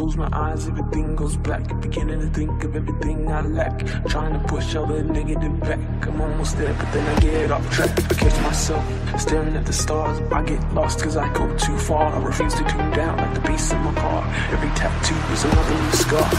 close my eyes, everything goes black. Beginning to think of everything I lack. Trying to push all the negative back. I'm almost there, but then I get off track. I catch myself staring at the stars. I get lost cause I go too far. I refuse to tune down like the bass in my car. Every tattoo is another new scar.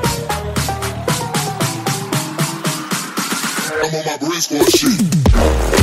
I'm on my brain squad shit.